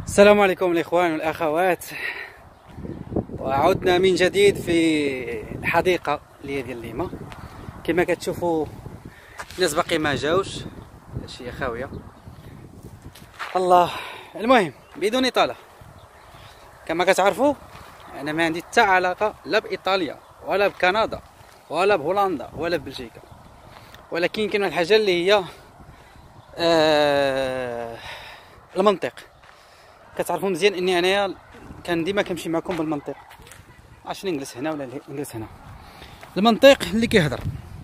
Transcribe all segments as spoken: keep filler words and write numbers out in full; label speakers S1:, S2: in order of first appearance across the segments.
S1: السلام عليكم الاخوان والاخوات، وعدنا من جديد في الحديقه اللي هي ديال ليما. كما كتشوفوا الناس باقي ما جاوش، هادشي خاويه. الله، المهم بدون اطاله، كما كتعرفوا انا ما عندي حتى علاقه لا بايطاليا ولا بكندا ولا بهولندا ولا ببلجيكا، ولكن كاين الحاجه اللي هي آه المنطق. كتعرفوا مزيان اني انايا كان ديما كنمشي معكم بالمنطق، عشان نجلس هنا ولا نجلس هنا. المنطق اللي كيهضر.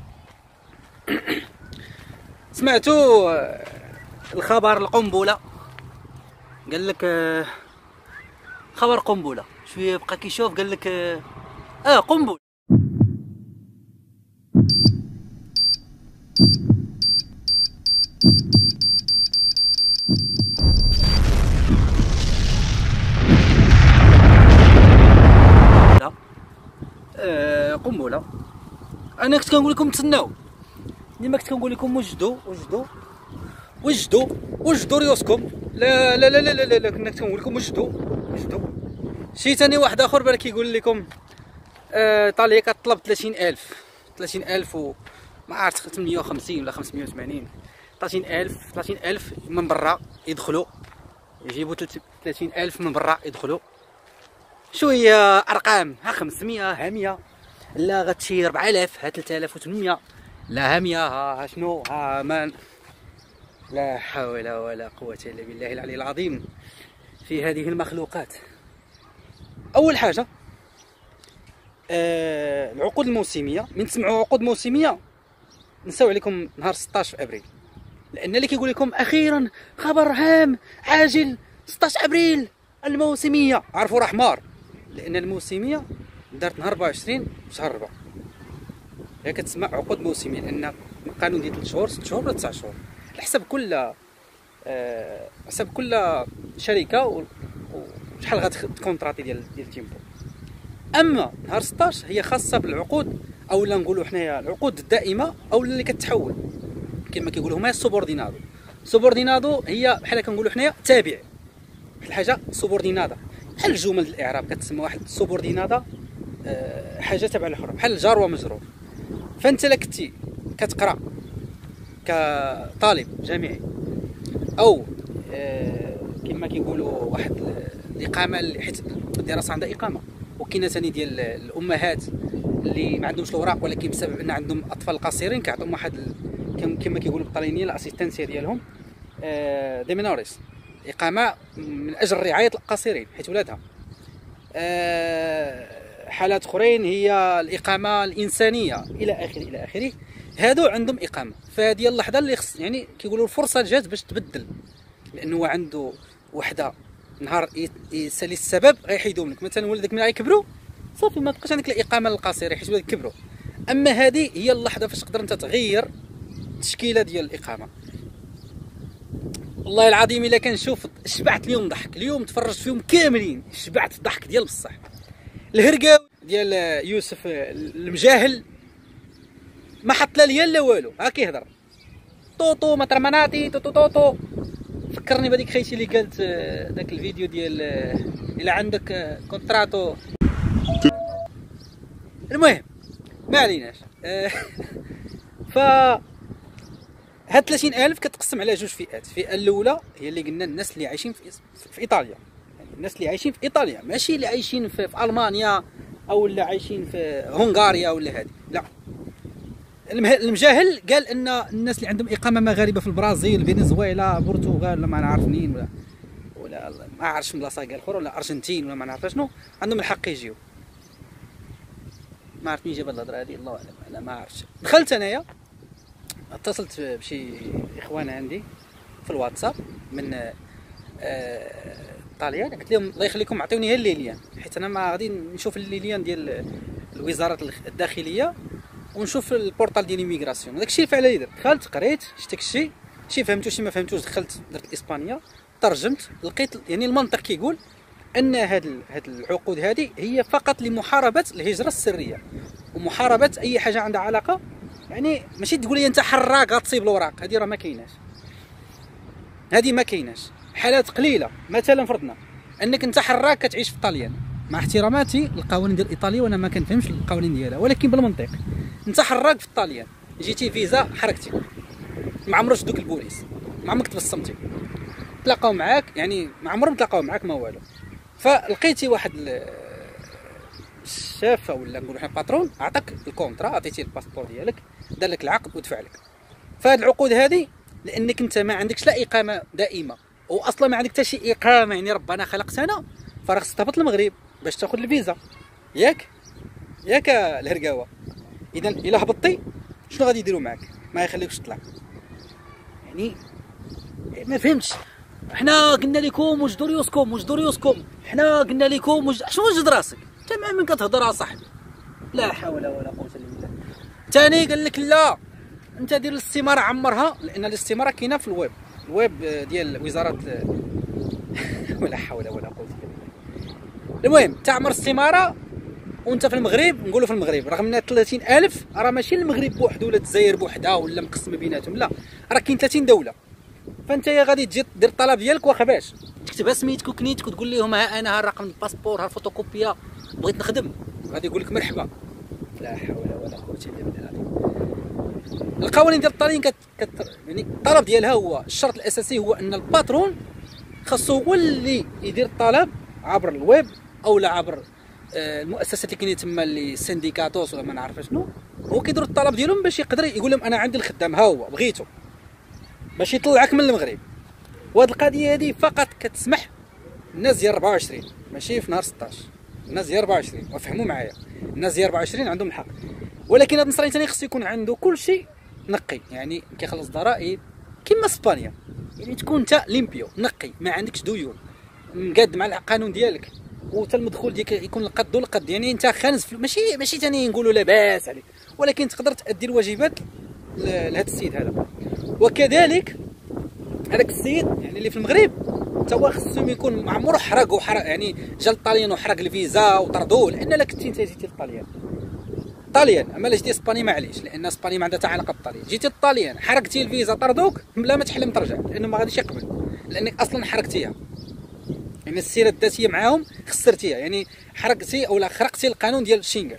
S1: سمعتوا الخبر القنبله؟ قال لك آه خبر قنبله، شويه بقى كيشوف قال لك اه, آه قنبله. آه قنبله. انا كنت كنقول لكم تسناو، ديما كنت كنقول لكم وجدوا وجدوا وجدوا وجدوا ريوسكم. لا لا لا لا لا, لا. كنا كنقول لكم وجدوا وجدوا. شي ثاني واحد اخر بالك كيقول لكم آه ايطاليا كطلب ثلاثين ألف ثلاثين ألف و ما عرفت ثمانمية وخمسين ولا خمسمية وثمانين، ثلاثين ألف ثلاثين ألف من برا يدخلوا، يجيبوا ثلاثين ألف من برا يدخلوا. شويه ارقام، ها خمسمية، ها مية، لا غتشي أربعة آلاف، ها ثلاثة آلاف وثمانمية، لا ها مية، ها شنو، ها مان. لا حول ولا قوة الا بالله العلي العظيم في هذه المخلوقات. اول حاجه آه العقود الموسميه. من تسمعوا عقود موسميه نساو عليكم نهار ستطاش ابريل، لان اللي كيقول لكم اخيرا خبر هام عاجل ستطاش ابريل الموسميه، عرفوا راه حمار، لان الموسميه دارت نهار أربعة وعشرين شهر ربعة. هي كتسمى عقود موسميه لان القانون ديال ثلاث شهور ست شهور ولا تسع شهور على حسب كل أه حسب كل شركه وشحال غتكونطراتي ديال ديال التيمبو. اما نهار ستطاش هي خاصه بالعقود، او لا نقولوا حنايا العقود الدائمه او اللي كتحول، كما كيقولوا هما السوبوردينادو. سوبوردينادو هي بحال كنقولوا حنايا تابع، واحد الحاجه سوبوردينادا بحال الجمل ديال الاعراب كتسمى واحد سوبوردينادا أه حاجه تابعه الاخرى، بحال الجار ومجرور. فانت لا كنتي كتقرا كطالب جامعي او أه كما كيقولوا واحد الاقامه، حيت الدراسه عندها اقامه، وكاينه ثاني ديال الامهات اللي ما عندهمش الاوراق، ولكن بسبب ان عندهم اطفال قصيرين كيعطيهم واحد كما كيقولوا بالطالينيه الاسيستانسيا ديالهم أه دي مينوريس، اقامه من اجل رعايه القصيرين حيت ولادها. أه حالات اخرين هي الاقامه الانسانيه الى اخره الى اخره، هادو عندهم اقامه. فهذه اللحظه اللي خص يعني كيقولوا الفرصه جات باش تبدل، لانه هو عنده وحده نهار يسالي السبب غيحيدهم لك. مثلا ولدك ملي غيكبروا صافي ما تبقاش عندك الاقامه للقصير حيت ولادك كبروا. اما هذه هي اللحظه فاش تقدر انت تغير التشكيله ديال الاقامه. والله العظيم الا كنشوف شبعت اليوم ضحك، اليوم تفرجت فيهم كاملين شبعت الضحك ديال بصح. الهرقاوي ديال يوسف المجاهل ما حط لا ليا لا والو، ها كيهضر طوطو مطرمناتي طوطو طوطو. فكرني بهذيك خيتي اللي قالت داك الفيديو ديال الا عندك كونتراتو. المهم ما عليناش. ف هاد ثلاثين ألف كتقسم على جوج فئات. الفئه الاولى هي اللي قلنا الناس اللي عايشين في, في ايطاليا، يعني الناس اللي عايشين في ايطاليا، ماشي اللي عايشين في, في المانيا او اللي عايشين في هنغاريا ولا هذه، لا. المجاهل قال ان الناس اللي عندهم اقامه مغاربه في البرازيل، فنزويلا، البرتغال، ولا ما نعرف منين، ولا ولا ما عرفتش من بلاصه قال اخر، ولا ارجنتين، ولا ما نعرف شنو، عندهم الحق يجيو. ما عرفت مين جاب الهضره هذه، الله اعلم، انا ما عرفتش. دخلت انايا اتصلت بشي اخوان عندي في الواتساب من ايطاليا، قلت لهم الله يخليكم عطيوني هي الليليان، حيت انا ما غادي نشوف الليليان ديال الوزاره الداخليه ونشوف البورطال ديال الميغراسيون. داكشي الفعل اللي درت، دخلت قريت شفت داكشي، شي فهمتو شي ما فهمتوش، دخلت درت الاسبانيه ترجمت، لقيت يعني المنطق كيقول ان هاد هاد العقود هذه هي فقط لمحاربه الهجره السريه ومحاربه اي حاجه عندها علاقه، يعني ماشي تقول لي انت حراق غتصيب الاوراق، هذه راه ما كايناش، هذه ما كايناش. حالات قليله مثلا فرضنا انك انت حراك كتعيش في طاليان، مع احتراماتي للقوانين ديال ايطاليا وانا ما كنفهمش القوانين ديالها، ولكن بالمنطق انت حراك في طاليان، جيتي فيزا حركتي، ما عمرش دوك البوليس، ما عمرك تبصمتي، تلاقاو معاك، يعني ما عمرهم تلاقاو معاك ما والو، فلقيتي واحد الشافه ولا نقولوا حنا باترون عطاك الكونترا، عطيتي الباسبور ديالك، دار لك العقد ودفع لك. فهاد العقود هذه لانك انت ما عندكش لا اقامه دائمه واصلا ما عندك حتى شي اقامه، يعني ربنا خلق سنه، فراه خصك تهبط للمغرب باش تاخذ الفيزا، ياك ياك الهرقاوه. اذا الا هبطتي شنو غادي يديروا معاك؟ ما يخليكش تطلع. يعني ما فهمتش. حنا قلنا لكم وجدوا ريوسكم وجدوا ريوسكم، حنا قلنا لكم وجد... شنو وجد راسك؟ انت مع من كتهضر اصاحبي؟ لا حول ولا قوه الا بالله. ثاني قال لك لا انت دير الاستماره عمرها، لان الاستماره كاينه في الويب، الويب ديال وزاره ولا حول ولا قوه الا بالله. المهم تعمر استماره وانت في المغرب، نقولوا في المغرب رغم انها ثلاثين ألف، راه ماشي المغرب بوحدو ولا الجزائر بوحدها ولا مقسمه بيناتهم، لا راه كاين ثلاثين دوله. فانت يا غادي تجي دير الطلب ديالك واخا باش تكتب سميتك وكنيتك وتقول لهم ها انا ها الرقم الباسبور ها الفوتوكوبيا بغيت نخدم، غادي يقول لك مرحبا. لا حول ولا قوه الا بالله. القوانين ديال الطاليين كت... كت... يعني الطلب ديالها هو الشرط الاساسي هو ان الباترون خاصو هو اللي يدير الطلب عبر الويب او لا عبر المؤسسات اللي كاينين تما اللي سينديكاتوس ولا ما نعرف شنو، هو كيديروا الطلب ديالهم باش يقدر يقول لهم انا عندي الخدام ها هو بغيتو، باش يطلعك من المغرب. وهاد القضيه هذه فقط كتسمح الناس ديال أربعة وعشرين ماشي في نهار ستطاش، الناس ديال أربعة وعشرين وفهموا معايا، الناس ديال أربعة وعشرين عندهم الحق. ولكن هاد النصراني ثاني خصو يكون عنده كل شيء نقي، يعني كيخلص ضرائب كما اسبانيا، يعني تكون انت ليمبيو نقي ما عندكش ديون، مقاد مع القانون ديالك، وتا المدخول ديالك يكون القد والقد، يعني انت خانز ماشي ماشي ثاني نقولوا لاباس عليك، ولكن تقدر تادي الواجبات لهذا السيد هذا. وكذلك هذاك السيد يعني اللي في المغرب تا هو خصو يكون معمر حرق وحرق، يعني جا الطاليان وحرق الفيزا وطردوه، لان لا كنتي انت جيتي للطاليان طاليان، اما لا جيتي اسبانيا معليش، لان اسبانيا ما عندها حتى علاقه بالطاليان. جيتي للطاليان حرقتي الفيزا طردوك بلا ما تحلم ترجع، لانه ما غاديش يقبل، لانك اصلا حرقتيها، يعني السيره الذاتيه معاهم خسرتيها، يعني حرقتي او لا خرقتي القانون ديال الشنغن.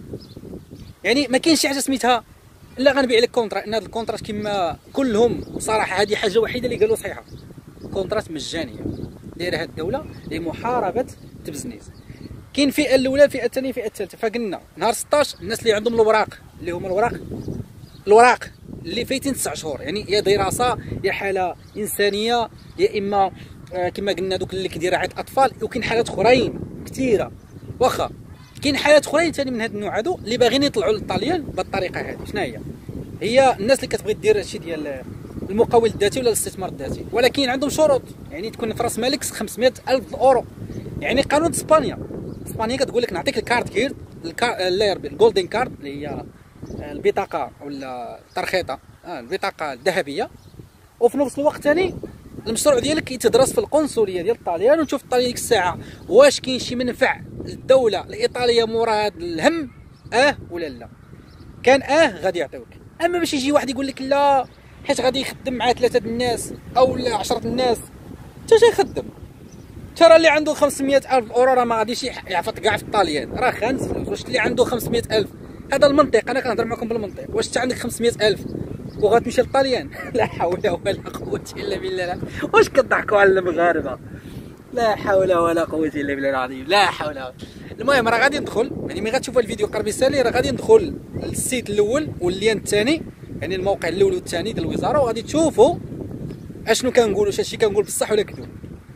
S1: يعني ما كاينش شي حاجه سميتها لا غنبيع لك كونترا، ان هذا الكونترات كما كلهم صراحه هذه حاجه وحيده اللي قالوا صحيحه، كونترات مجانيه دايرها الدوله لمحاربه التبزنيز. كاين فئه الاولى الفئه الثانيه الفئه الثالثه. فقلنا نهار ستطاش الناس اللي عندهم الوراق اللي هما الوراق الوراق اللي فايتين تسع شهور، يعني يا دراسه يا حاله انسانيه يا اما آه كما قلنا دوك اللي كيدير رعايه اطفال، وكاين حالات اخرين كثيره واخا كاين حالات اخرين ثاني من هذا النوع هذو اللي باغيين يطلعوا للطاليان بالطريقه هذه. شنو هي؟ هي الناس اللي كتبغي دير هادشي ديال المقاول الذاتي ولا الاستثمار الذاتي، ولكن عندهم شروط، يعني تكون في راس مالك خمسمائة ألف اورو. يعني قانون اسبانيا اسبانيا كتقول لك نعطيك الكارت كير الجولدن كارد اللي هي البطاقه ولا الترخيطه آه البطاقه الذهبيه، وفي نفس الوقت ثاني المشروع ديالك يتدرس في القنصليه ديال الطاليان، وتشوف الطاليان ديك الساعه واش كاين شي منفع للدوله الايطاليه مورا هذا الهم اه ولا لا. كان اه غادي يعطيوك، اما باش يجي واحد يقول لك لا حيت غادي يخدم مع ثلاثه الناس او لا عشرة الناس، انت جاي يخدم ترى اللي عنده خمسمائة ألف اورو راه ما غاديش يعفط كاع في الطاليان، راه خانز فلوس. واش اللي عنده خمسمائة ألف هذا المنطق، انا كنهضر معكم بالمنطق، واش انت عندك خمسمائة ألف وغتمشي للطاليان؟ لا حول ولا قوه الا بالله. لا. واش كضحكوا على المغاربه؟ لا حول ولا قوه الا بالله العظيم، لا حول ولا. المهم راه غادي ندخل، يعني ملي غتشوفوا الفيديو قرب يسالي راه غادي ندخل للسيت الاول واللين الثاني، يعني الموقع الاول والثاني ديال الوزاره، وغادي تشوفوا اشنو كنقول، واش هادشي كنقول بصح ولا كذوب.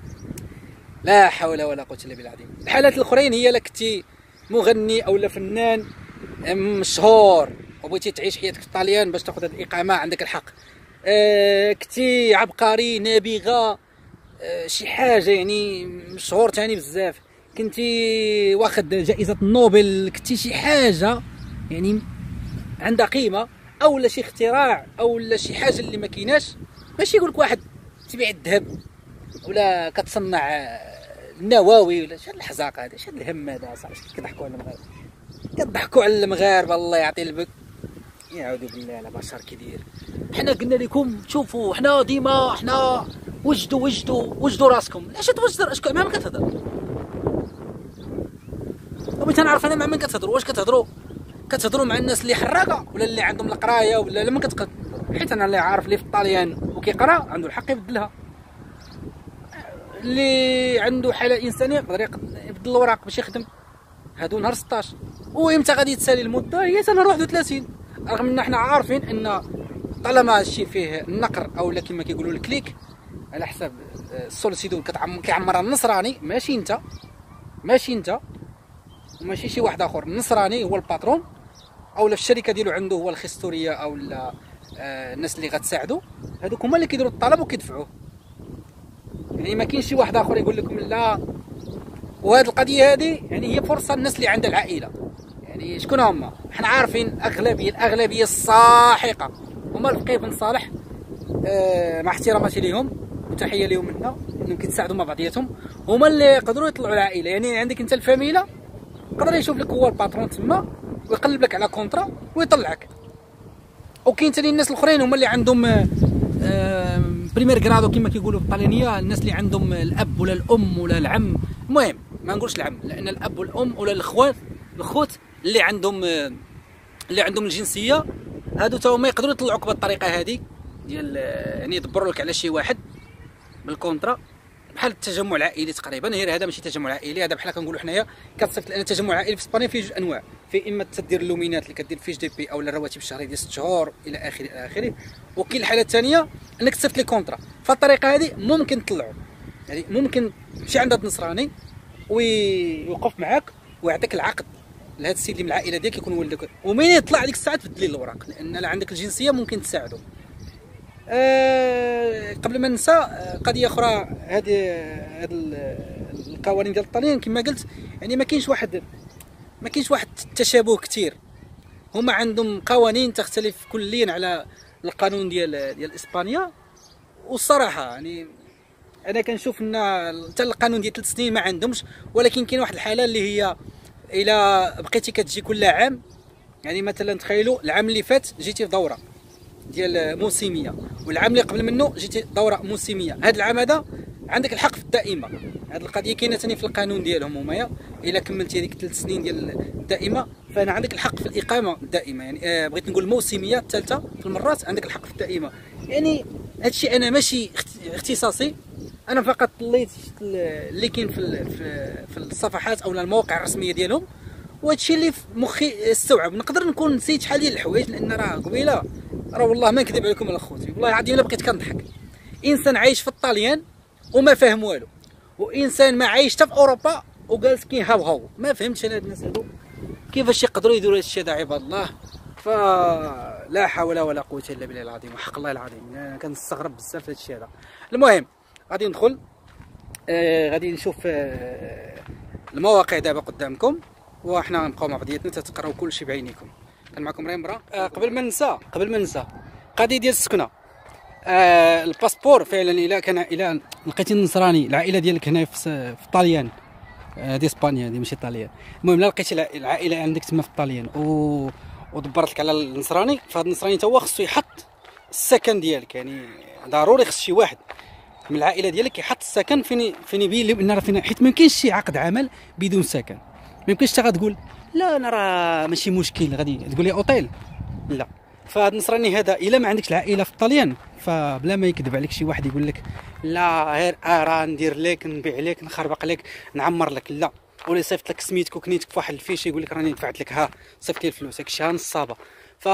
S1: لا حول ولا قوه الا بالله العظيم. الحالات الاخرين هي لا كنتي مغني او لا فنان مشهور وبغيتي تعيش حياتك في الطاليان باش تاخذ هذه الاقامه عندك الحق، أه كنتي عبقري نابغه أه شي حاجه يعني مشهور ثاني بزاف، كنتي واخد جائزه النوبل، كنتي شي حاجه يعني عندها قيمه، او لا شي اختراع او لا شي حاجه اللي ما كايناش، ماشي يقول لك واحد تبيع الذهب ولا كتصنع النواوي ولا شاد الحزاق هذا، شاد الهم هذا صاحبي. كيضحكوا على المغاربه كضحكوا على المغاربه الله يعطي البك. يعوذ بالله على بشر كي داير. حنا قلنا لكم شوفوا حنا ديما حنا وجدوا وجدوا وجدوا راسكم. علاش توجد راسك مع من كتهضر؟ بغيت نعرف انا مع من كتهضروا. واش كتهضروا كتهضروا مع الناس اللي حراقه ولا اللي عندهم القرايه ولا لمن كتقد؟ حيت انا اللي عارف اللي في الطاليان وكيقرا عنده الحق يبدلها، اللي عنده حاله انسانيه يقدر يبدل الوراق باش يخدم. هادو نهار ستطاش وامتى غادي تسالي المده؟ هي سنه واحد وثلاثين. رغم ان حنا عارفين ان طالما هادشي فيه النقر اولا كما كيقولوا الكليك على حساب السولسيدو كيعمرها النصراني، ماشي انت ماشي انت وماشي شي واحد اخر. النصراني هو الباترون اولا في الشركه ديالو عنده هو الخستوريه اولا آه الناس اللي غتساعدو، هذوك هما اللي كيديروا الطلب وكيدفعوه. يعني ما كاينش شي واحد اخر يقول لكم لا. وهذه القضيه هذه يعني هي فرصه الناس اللي عندها العائله. يعني شكون هما؟ حنا عارفين الاغلبيه الاغلبيه الساحقه هما الفقيه بن صالح، آه مع احتراماتي ليهم وتحيه ليهم منا انهم كيتساعدوا مع بعضياتهم، هما اللي يقدروا يطلعوا العائله. يعني عندك انت الفاميله يقدر يشوف لك هو الباترون تما ويقلب لك على كونطرا ويطلعك. وكاين ثاني الناس الاخرين هما اللي عندهم آه بريمير كرادو كما كيقولوا بالطالينيه، الناس اللي عندهم الاب ولا الام ولا العم، المهم ما نقولش العم لان الاب والام ولا الاخوات الخوت اللي عندهم اللي عندهم الجنسيه، هادو تا هما يقدروا يطلعوك بالطريقه هذه ديال يعني يدبروا لك على شي واحد بالكونطرا بحال التجمع العائلي تقريبا. غير هذا ماشي تجمع عائلي، هذا بحال كنقولوا حنايا كتصيفط. لان التجمع العائلي في اسبانيا فيه جوج انواع، في اما تدير اللومينات اللي كدير فيش دي بي او الرواتب الشهريه ديال ست شهور الى اخره الى اخره، وكاين الحاله الثانيه انك تصيفط لي كونطرا. فالطريقه هذه ممكن تطلعوا، يعني ممكن تمشي عند النصراني ويوقف معاك ويعطيك العقد لهذا السيد اللي من العائله ديالك يكون ولدك، ومين يطلع ديك الساعه تبدل لي الاوراق لان لا عندك الجنسيه ممكن تساعده. أه قبل ما ننسى قضيه اخرى، هذه هاد القوانين ديال الطاليان كما قلت يعني ما كاينش واحد ما كاينش واحد التشابه كثير. هما عندهم قوانين تختلف كليا على القانون ديال ديال اسبانيا. والصراحه يعني انا كنشوف ان حتى القانون ديال ثلاث سنين ما عندهمش، ولكن كاين واحد الحاله اللي هي الا بقيتي كتجي كل عام. يعني مثلا تخيلوا العام اللي فات جيتي في دوره ديال موسميه والعام اللي قبل منه جيتي دوره موسميه، هذا العام هذا عندك الحق في الدائمه. هذه القضيه كاينه ثاني في القانون ديالهم هما، الا كملتي هذيك ثلاث سنين ديال الدائمه فانا عندك الحق في الاقامه الدائمه. يعني آه بغيت نقول الموسميه الثالثه في المرات عندك الحق في الدائمه. يعني هذا الشيء انا ماشي اختصاصي، انا فقط طليت اللي كاين في في الصفحات او المواقع الرسميه ديالهم، وهذا الشيء اللي في مخي استوعب. نقدر نكون نسيت شحال ديال الحوايج لان راه قبيله راه والله ما نكذب عليكم الاخوتي، والله العظيم الا بقيت كنضحك. انسان عايش في الطاليان وما فاهم والو، وانسان ما عايش حتى في اوروبا وجالس كيهاو هاو. ما فهمتش انا هاد الناس هادو كيفاش يقدروا يديروا هاد الشيء هذا عباد الله. فلا حول ولا قوه الا بالله العظيم وحق الله العظيم. انا كنستغرب بزاف هاد الشيء هذا. المهم غادي ندخل آه غادي نشوف آه المواقع دابا قدامكم وحنا غنبقاو مع بعضياتنا تتقراو كلشي بعينيكم. كان معكم ريمبرا. آه قبل ما ننسى قبل ما ننسى قضيه ديال السكنه. آه الباسبور فعلا الا كان الا لقيتي النصراني العائله ديالك هنا في, في طاليان، هذه اسبانيا هذه ماشي طاليان. المهم الا لقيتي العائله عندك تما في طاليان و ودبرت لك على النصراني، فهاد النصراني تا هو خصو يحط السكن ديالك. يعني ضروري خص شي واحد من العائله ديالك يحط السكن فين فين يبين لي راه فين، حيت ما يمكنش شي عقد عمل بدون سكن. ما يمكنش حتى غتقول لا انا راه ماشي مشكل غادي تقول لي اوتيل لا. فهاد النصراني هذا الا ما عندكش العائله في الطاليان فبلا ما يكذب عليك شي واحد يقول لك لا غير راه ندير لك نبيع لك نخربق لك نعمر لك، لا. ولا يصيفط لك سميتك وكنيتك في واحد الفيش يقول لك راني دفعت لك ها صيفط لي الفلوس، هادشي ها نصابه. ف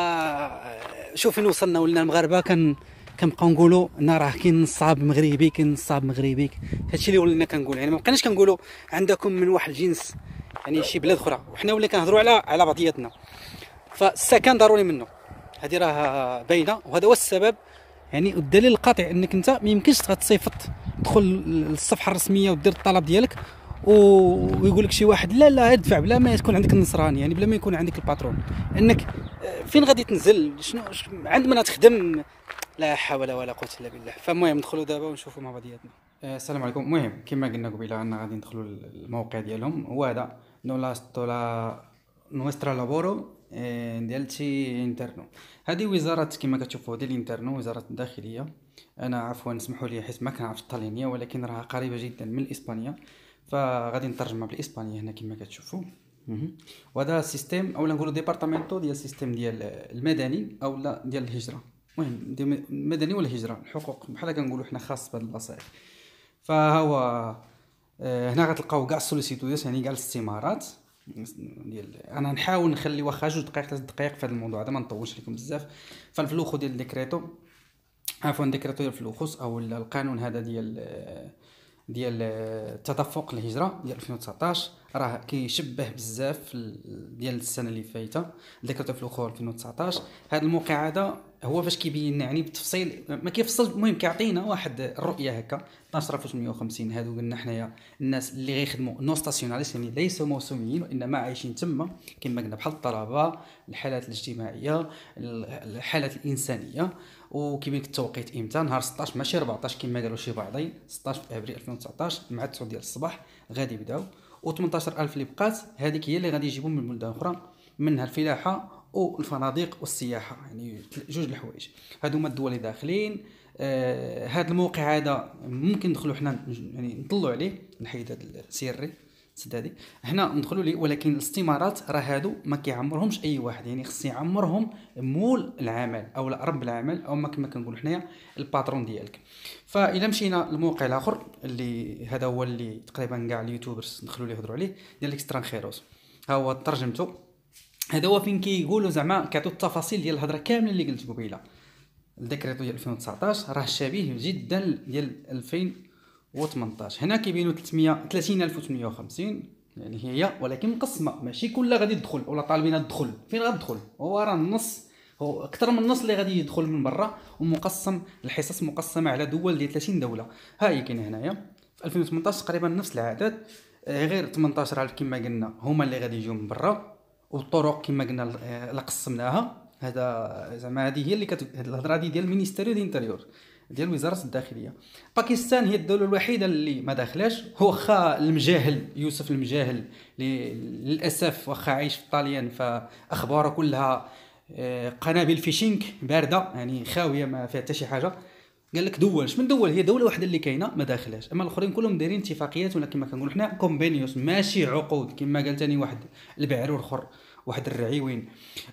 S1: شوف فين وصلنا ولنا المغاربه كان كنبقاو نقولوا ان راه كاين نصاب مغربي كاين نصاب مغربي. هادشي اللي ولينا كنقول. يعني ما بقيناش كنقولوا عندكم من واحد الجنس يعني شي بلاد اخرى، وحنا ولا كنهضروا على على بعضياتنا. فالسكن ضروري منه، هذه راه باينه وهذا هو السبب. يعني والدليل القاطع انك انت ما يمكنش تصيفط تدخل للصفحه الرسميه ودير الطلب ديالك ويقول لك شي واحد لا لا ادفع بلا ما تكون عندك النصراني، يعني بلا ما يكون عندك الباترون. انك فين غادي تنزل شنو عند من تخدم؟ لا حول ولا قوه الا بالله. فالمهم ندخلوا دابا ونشوفوا مع بعضياتنا. السلام عليكم. المهم كما قلنا قبيله انا غادي ندخلوا الموقع ديالهم، هو هذا نو لا ستولا نوسترا لابورو آه، ديال تي انترنو. هذه وزاره كما كتشوفوا، هذه الانترنو وزاره الداخليه. انا عفوا اسمحوا لي حيت ما كنعرف الطاليانيه، ولكن راها قريبه جدا من الاسبانيه، فغادي نترجمها بالاسبانيه هنا كما كتشوفوا. مهم. وهذا السيستم اولا نقولوا ديبارتامنتو ديال السيستم ديال المدني او لا ديال الهجره، المهم ديال المدني ولا الهجره، الحقوق بحال كنقولوا حنا خاص بهاد البلاصه. فها هو آه، هنا غتلقاو كاع السوليسيتودات، يعني كاع الاستمارات ديال. انا نحاول نخلي واخا جوج دقائق ثلاث دقائق في هذا الموضوع هذا، ما نطولش لكم بزاف. فالفلوخو ديال الديكريتو، عفوا ديكريتو ديال الفلوخوس او القانون هذا ديال ديال التدفق الهجره ديال ألفين وتسعطاش، راه كيشبه بزاف ديال السنه اللي فايته ديكريتو فلوخو ألفين وتسعطاش. هذا الموقع هذا هو فاش كيبين يعني بالتفصيل، ما كيفصل، المهم كيعطينا واحد الرؤيه هكا. اثناش ألف وثمانمائة وخمسين هادو قلنا حنايا الناس اللي غيخدموا نو ستاسيوناليست، يعني ليسوا موسميين وانما عايشين تما كما قلنا، بحال الطلبه، الحالات الاجتماعيه، الحالات الانسانيه. وكيبين لك التوقيت امتى، نهار ستطاش ماشي أربعطاش كما قالوا شي بعضين، ستطاش في ابريل ألفين وتسعطاش مع تسعة ديال الصباح غادي يبداو. و18000 اللي بقات هذيك هي اللي غادي يجيبوا من بلدان اخرى، منها الفلاحه والفنادق والسياحه، يعني جوج الحوايج هادو هما الدول اللي داخلين. آه هذا الموقع هذا ممكن ندخلوا حنا يعني نطلعوا عليه، نحيد هذا السيري سدادي هنا ندخلوا ليه، ولكن الاستمارات راه هادو ما كيعمرهمش اي واحد، يعني خص يعمرهم مول العمل او رب العمل او ما كما كنقولوا حنايا الباترون ديالك. فاذا مشينا للموقع الاخر اللي هذا هو اللي تقريبا كاع اليوتيوبرز دخلوا ليه يهضروا عليه، ديال الاكسترانخيروس، ها هو ترجمته. هذا هو فين كيقولوا زعما كيعطيو التفاصيل ديال الهضره كامله اللي قلت قبيله. الديكريتو ديال ألفين وتسعطاش راه شبيه جدا ديال ألفين وثمنطاش. هنا كيبينوا ثلاثين ألف وثمانمائة وخمسين يعني هي، ولكن مقسمه، ماشي كلها غادي تدخل ولا طالبين الدخول. فين غتدخل؟ هو راه النص، هو اكثر من النص اللي غادي يدخل من برا، ومقسم الحصص مقسمه على دول ديال ثلاثين دوله. ها هي كاينه هنايا. في ألفين وثمنطاش تقريبا نفس العدد، غير ثمنطاش ألف كما قلنا هما اللي غادي يجيو من برا، والطرق كما قلنا لا قسمناها. هذا زعما هذه هي اللي كت... الهضره دي ديال المينيستيريو دي انتيريور ديال وزاره الداخليه. باكستان هي الدوله الوحيده اللي ما داخلاش، هو واخا المجاهل يوسف المجاهل اللي للاسف واخا عايش في طاليان فاخباره كلها قنابل فيشينغ بارده، يعني خاويه ما فيها حتى شي حاجه. قال لك دول من دول، هي دوله واحده اللي كاينه ما داخلاش، اما الاخرين كلهم دايرين اتفاقيات ولا كما كنقولوا حنا كومبينيوس، ماشي عقود كما قال ثاني واحد البعرور اخر واحد الرعيوين.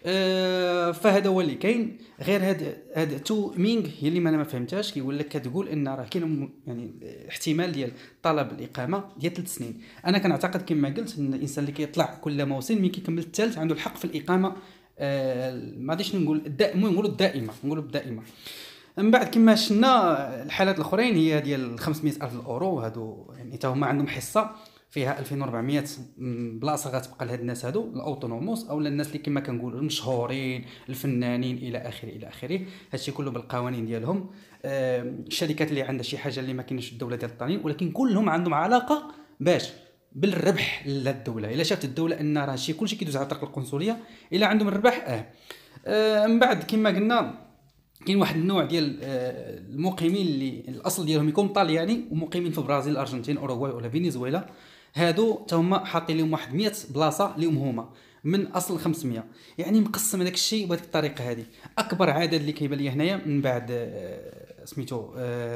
S1: أه فهذا هو اللي كاين. غير هاد هاد تو مينغ هي اللي ما انا ما فهمتهاش، كيقول لك كتقول ان راه كاين يعني احتمال ديال طلب الاقامه ديال ثلاث سنين. انا كنعتقد كما قلت ان الانسان اللي كيطلع كل موسم ملي كيكمل الثالث عنده الحق في الاقامه. أه ما غاديش نقول المهم نقولوا الدائمه، نقولوا الدائمه. من بعد كما شفنا الحالات الاخرين هي ديال خمسمائة الف الاورو، هادو يعني حتى هما عندهم حصه فيها ألفين وأربعمائة بلاصه غتبقى لهاد الناس هادو الاوتونوموس او الناس اللي كما كنقولوا المشهورين الفنانين الى اخره الى اخره. هادشي كله بالقوانين ديالهم. آه الشركات اللي عندها شي حاجه اللي ما كاينش في الدوله ديال الطالين، ولكن كلهم عندهم علاقه باش بالربح للدوله. الا شافت الدوله ان راه شي كلشي كيدوز على طريق القنصليه الا عندهم الربح. اه, آه من بعد كما قلنا كاين واحد النوع ديال المقيمين اللي الاصل ديالهم يكون طالياني ومقيمين في البرازيل، الارجنتين، اوروغواي ولا فنزويلا. هادو حتى هما حاطين لهم واحد مائة بلاصه ليهم هما من اصل خمسمائة، يعني مقسم هذاك الشيء بهذيك الطريقه هذه. اكبر عدد اللي كيبان لي هنايا من بعد سميتو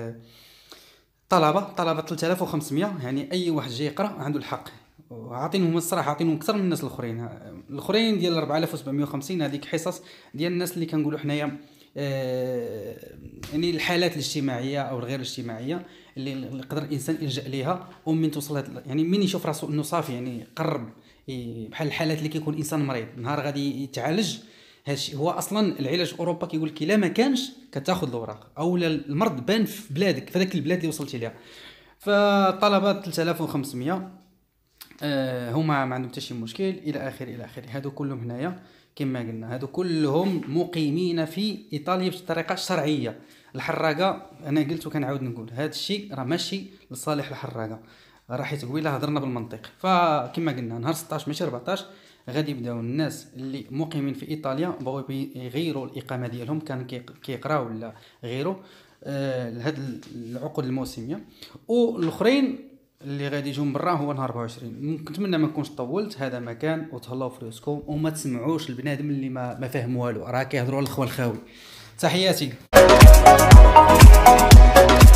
S1: طلبه طلبه ثلاثة آلاف وخمسمائة، يعني اي واحد جاي يقرا عنده الحق. عاطينهم الصراحه عاطينهم اكثر من الناس الاخرين. الاخرين ديال أربعة آلاف وسبعمائة وخمسين هذيك حصص ديال الناس اللي كنقولوا حنايا يعني الحالات الاجتماعيه او الغير الاجتماعيه اللي يقدر الانسان يلجا ليها، ومن توصل يعني من يشوف راسو انه صافي يعني قرب، بحال الحالات اللي كيكون انسان مريض نهار غادي يتعالج. هادشي هو اصلا العلاج في اوروبا كيقول لك الا ما كانش كتاخذ الاوراق او المرض بان في بلادك في ذاك البلاد اللي وصلتي ليها. فطلبات ثلاثة آلاف وخمسمائة آه هما ما عندهم حتى شي مشكل الى اخره الى اخره. هادو كلهم هنايا كما قلنا هادو كلهم مقيمين في ايطاليا بطريقه شرعيه. الحراقه انا قلت وكنعاود نقول هذا الشيء راه ماشي لصالح الحراقه، راه حيت قبيله هضرنا بالمنطق. فكما قلنا نهار ستطاش ماشي أربعطاش غادي يبداو الناس اللي مقيمين في ايطاليا بغاو يغيروا الاقامه ديالهم، كان كيقراو ولا غيره آه لهاد العقود الموسميه. والاخرين اللي غادي يجوا من برا هو نهار أربعة وعشرين. كنتمنى ما نكونش طولت. هذا مكان وتهلاو في راسكم وما تسمعوش البنادم اللي ما ما فاهم والو، راه كيهضروا على الخوال الخاوي. تحياتي.